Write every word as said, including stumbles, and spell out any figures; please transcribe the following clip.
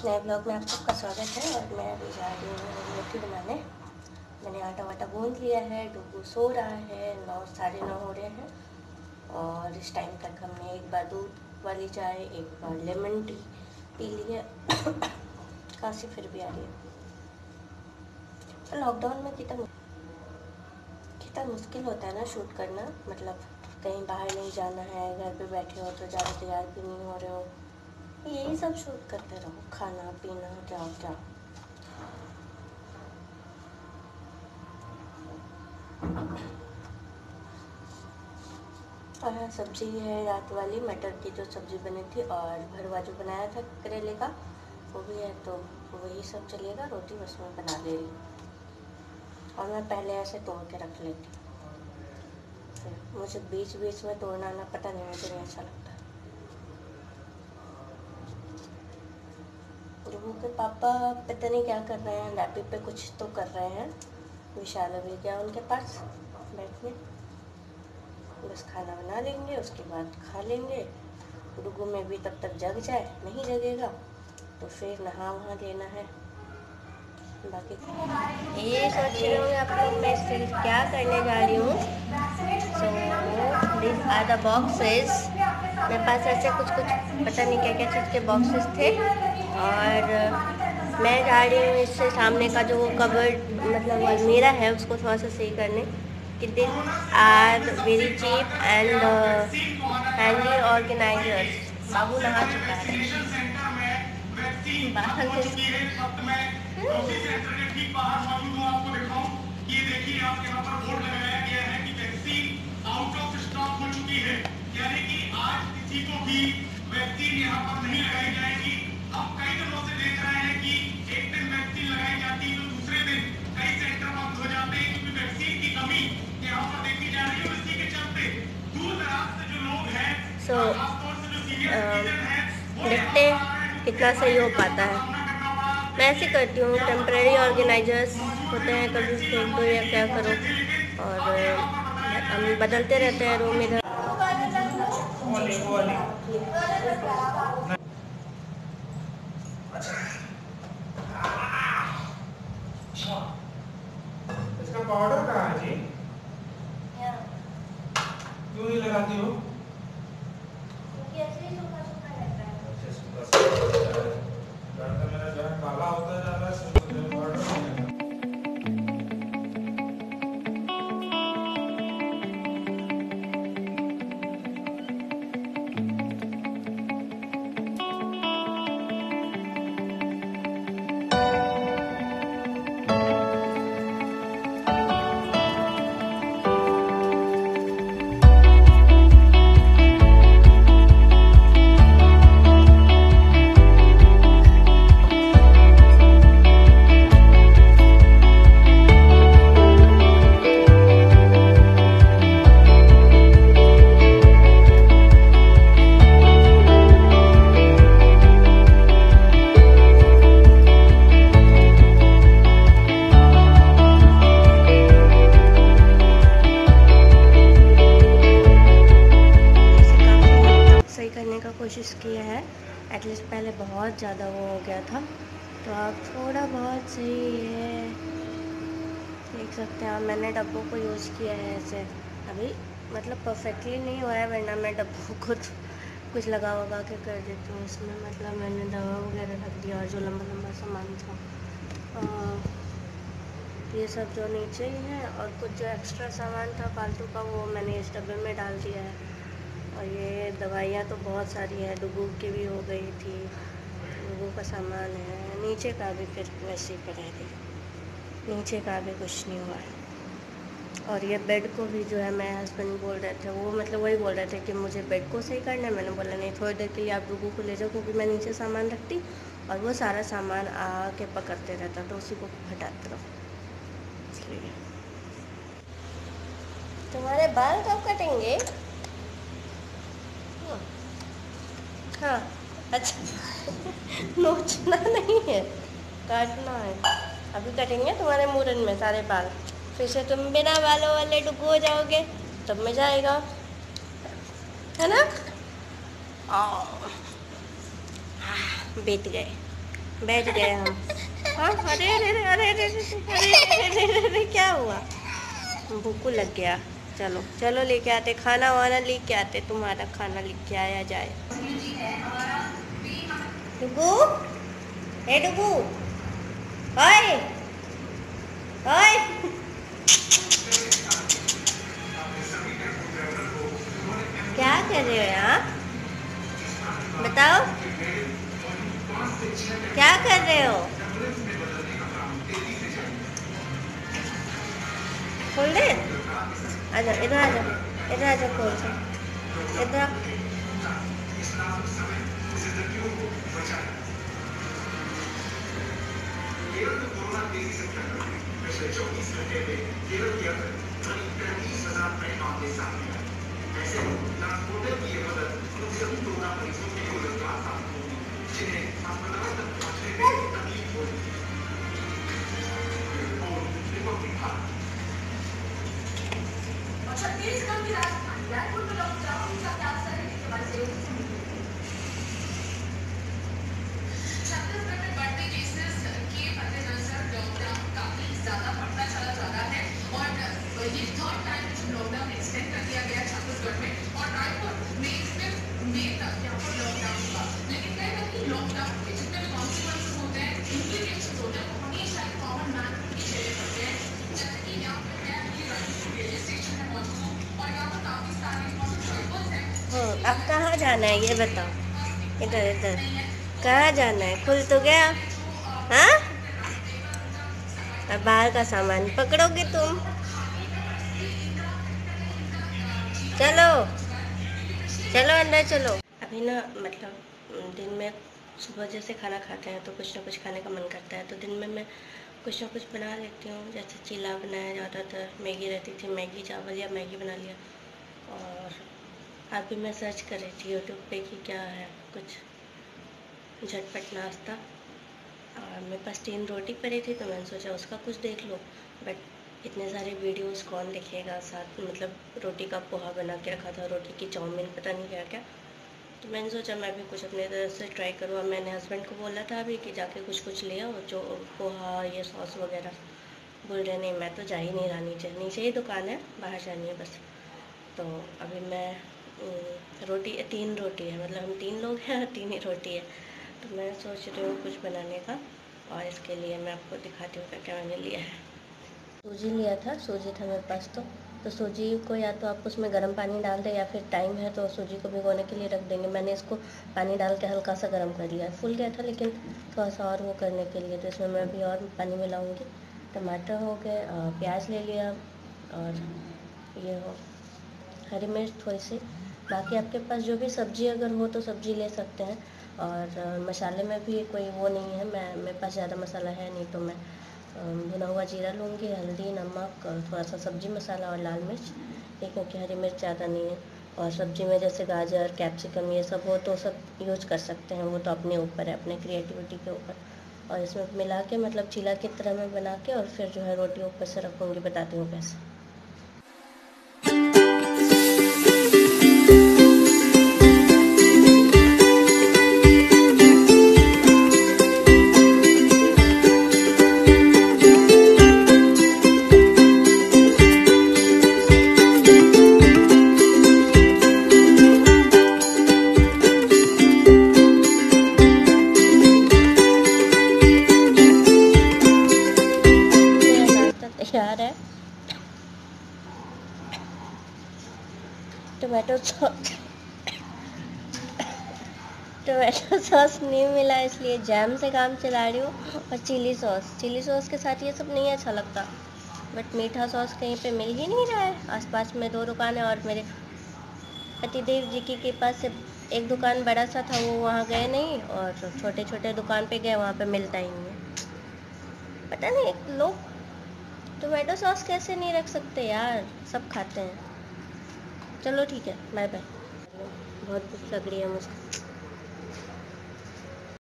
नए ब्लॉग में आप सबका स्वागत है। और मैं अभी जा रही हूँ रोटी बनाने। मैंने आटा वाटा गूंद लिया है। डुगू सो रहा है, नौ साढ़े नौ हो रहे हैं। और इस टाइम तक हमने एक बार दूध वाली चाय, एक बार लेमन टी पी ली है। खांसी फिर भी आ रही है। लॉकडाउन में कितना कितना मुश्किल होता है ना शूट करना। मतलब कहीं बाहर नहीं जाना है, घर पे बैठे हो तो ज़्यादा तैयार भी नहीं हो रहे हो, यही सब शूट करते रहो, खाना पीना क्या क्या। और सब्जी है रात वाली मटर की जो सब्ज़ी बनी थी, और भरवा जो बनाया था करेले का वो भी है, तो वही सब चलेगा। रोटी बस मैं बना ले रही हूँ। और मैं पहले ऐसे तोड़ के रख लेती हूँ, मुझे बीच बीच में तोड़ना ना, पता नहीं, मुझे नहीं अच्छा लगता। गुरु के पापा पता नहीं क्या कर रहे हैं, लैपटॉप पे कुछ तो कर रहे हैं। विशाल अभी गया उनके पास बैठने। बस खाना बना लेंगे, उसके बाद खा लेंगे। डुगू में भी तब तक जग जाए, नहीं जगेगा तो फिर नहा वहा लेना है। बाकी ये सोच रहे होंगे आप लोग मैं इससे क्या करने जा रही हूँ। So this are the boxes. मेरे पास ऐसे कुछ कुछ पता नहीं क्या क्या चीज़ के बॉक्सेस थे, और मैं जा रही हूँ इससे सामने का जो कबर्ड मतलब वो अलमीरा है उसको थोड़ा सा सही करने। कि this are very cheap and handy organisers. बाबू नहा चुका है। यानी कि आज किसी को भी वैक्सीन यहाँ पर नहीं लगाई जाएगी। हम कई दिनों से देख रहे हैं कि एक दिन वैक्सीन लगाई जाती है तो दूसरे दिन कई सेंटर बंद हो जाते हैं, क्योंकि वैक्सीन की कमी यहाँ पर देखी जा रही है। इसी के चलते दूर दराज से जो लोग हैं, खासतौर से जो सीनियर सिटीजन हैं, देखते हैं कितना सही हो पाता है। मैं ऐसे करती हूँ, टेम्परेरी ऑर्गेनाइजर्स होते हैं, कभी फेंक दो या क्या करो, और हम बदलते रहते हैं रूम इधर। इसका पाउडर कहाँ है जी? क्यों नहीं लगाती हो? क्योंकि ऐसे ही सूखा सूखा रहता है। अच्छा, सूखा सूखा रहता है। घर का मेरा घर काला होता जा रहा है, सब पाउडर नहीं लगा। कोशिश किया है एटलीस्ट, पहले बहुत ज़्यादा वो हो गया था, तो अब थोड़ा बहुत सही है, देख सकते हैं। मैंने डब्बों को यूज़ किया है ऐसे, अभी मतलब परफेक्टली नहीं हुआ है, वरना मैं डब्बों को कुछ लगा वगा के कर देती हूँ इसमें। मतलब मैंने दवा वगैरह रख दिया, और जो लंबा लंबा सामान था आ, ये सब जो नीचे ही है, और कुछ जो एक्स्ट्रा सामान था फालतू का वो मैंने इस डब्बे में डाल दिया है। और ये दवाइयाँ तो बहुत सारी हैं, डुगू की भी हो गई थी, डुगू का सामान है, नीचे का भी फिर वैसे ही पड़ा है, नीचे का भी कुछ नहीं हुआ है। और ये बेड को भी जो है मेरे हस्बैंड बोल रहे थे, वो मतलब वही बोल रहे थे कि मुझे बेड को सही करना है। मैंने बोला नहीं, थोड़ी देर के लिए आप डुगू को ले जाओ, क्योंकि मैं नीचे सामान रखती और वो सारा सामान आके पकड़ते रहता, तो उसी को हटाते रहो, इसलिए। तुम्हारे बाल कब कटेंगे? हाँ, अच्छा नोचना नहीं है, काटना है। अभी कटेंगे तुम्हारे मुरन में सारे बाल, फिर से तुम बिना बालों वाले डुगू हो जाओगे, तब मजा आएगा, है ना? बीत गए। बैठ गए हम। हाँ, अरे अरे अरे अरे अरे अरे अरे अरे अरे क्या हुआ? भूख लग गया। चलो चलो लेके आते खाना वाना, लेके आते, तुम्हारा खाना लेके आया जाए। डुगू, ए डुगू, ओए ओए, क्या कर रहे हो यहाँ? बताओ क्या कर रहे हो? खोल दे, आजा इधर, आजा इधर, आजा खोल से इधर। हम्म, अब कहाँ जाना है ये बताओ? इधर इधर, कहाँ जाना है? खुल तो गया। हाँ, अब बाहर का सामान पकड़ोगे तुम? चलो चलो अंदर चलो। अभी ना मतलब दिन में सुबह जैसे खाना खाते हैं तो कुछ ना कुछ खाने का मन करता है, तो दिन में मैं कुछ ना कुछ बना लेती हूँ। जैसे चीला बनाया जाता था, मैगी रहती थी, मैगी चावल या मैगी बना लिया। और अभी मैं सर्च कर रही थी यूट्यूब पे कि क्या है कुछ झटपट नाश्ता, और मेरे पास तीन रोटी पड़ी थी तो मैंने सोचा उसका कुछ देख लो। बट इतने सारे वीडियोस कौन देखेगा, साथ मतलब रोटी का पोहा बना के रखा था, रोटी की चाउमीन, पता नहीं क्या क्या। तो मैंने सोचा मैं भी कुछ अपने तरफ से ट्राई करूँ। और मैंने हस्बैंड को बोला था अभी कि जाके कुछ कुछ ले आओ, जो पोहा ये सॉस वगैरह। बोल रहे नहीं मैं तो जा ही नहीं रहा, नीचे नीचे ही दुकान है, बाहर जानी है बस। तो अभी मैं रोटी, तीन रोटी है, मतलब हम तीन लोग हैं, तीन ही रोटी है। तो मैं सोच रही हूँ कुछ बनाने का, और इसके लिए मैं आपको दिखाती हूँ क्या क्या मैंने लिया है। सूजी लिया था, सूजी था मेरे पास। तो तो सूजी को या तो आप उसमें गर्म पानी डाल दें, या फिर टाइम है तो सूजी को भिगोने के लिए रख देंगे। मैंने इसको पानी डाल के हल्का सा गर्म कर लिया, फूल गया था लेकिन थोड़ा सा और वो करने के लिए, तो इसमें मैं भी और पानी मिलाऊँगी। टमाटर हो गए, प्याज ले लिया, और ये हो हरी मिर्च थोड़ी सी। बाकी आपके पास जो भी सब्ज़ी अगर हो तो सब्ज़ी ले सकते हैं। और मसाले में भी कोई वो नहीं है, मैं मेरे पास ज़्यादा मसाला है नहीं, तो मैं भुना हुआ जीरा लूँगी, हल्दी, नमक, थोड़ा सा सब्ज़ी मसाला और लाल मिर्च, ये क्योंकि हरी मिर्च ज़्यादा नहीं है। और सब्ज़ी में जैसे गाजर, कैप्सिकम ये सब हो तो सब यूज कर सकते हैं, वो तो अपने ऊपर है, अपने क्रिएटिविटी के ऊपर। और इसमें मिला के मतलब चीला की तरह मैं बना के, और फिर जो है रोटी ऊपर से रखूँगी, बताती हूँ कैसे। तैयार है। टोमेटो सॉस टोमेटो सॉस नहीं मिला, इसलिए जैम से काम चला रही हूँ। और चिली सॉस चिली सॉस के साथ ये सब नहीं अच्छा लगता, बट मीठा सॉस कहीं पे मिल ही नहीं रहा है। आसपास में दो दुकान है, और मेरे पतिदेव जी की के पास से एक दुकान बड़ा सा था, वो वहाँ गए नहीं, और छोटे छोटे दुकान पे गए, वहाँ पे मिलता ही नहीं है। पता नहीं लोग टोमेटो सॉस कैसे नहीं रख सकते यार, सब खाते हैं। चलो ठीक है, बाय बाय। बहुत भूख लग रही है मुझे।